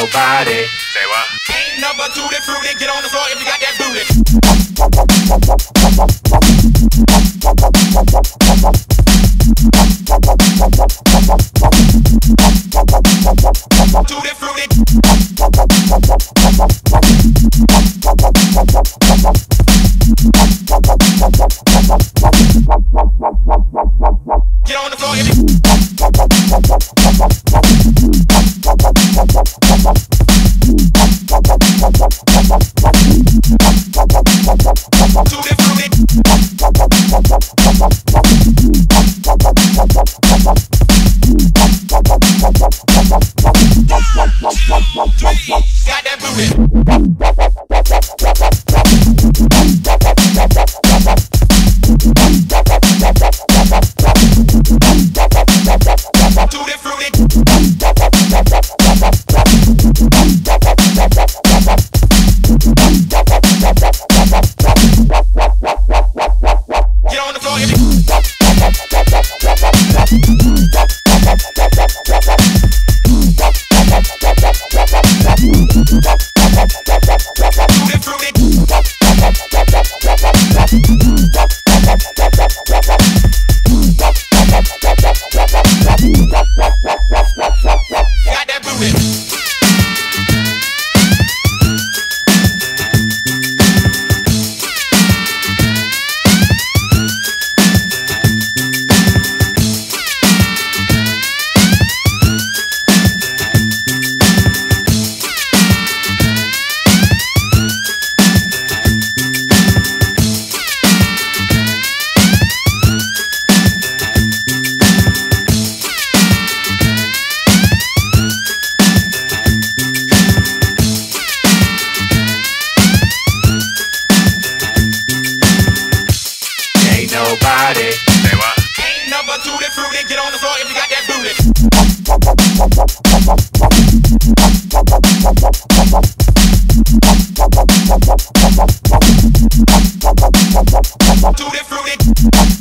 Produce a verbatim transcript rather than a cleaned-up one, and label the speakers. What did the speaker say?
Speaker 1: nobody.
Speaker 2: Say what?
Speaker 3: Ain't number two that fruity. Get on the floor if you got that booty. Two that fruity. Get on the floor if you got that booty. Tutti frutti. Get on the floor if you got that booty.
Speaker 1: Nobody.
Speaker 2: Say what?
Speaker 3: Ain't number two that fruity. Get on the floor if you got that booty. Two that fruity.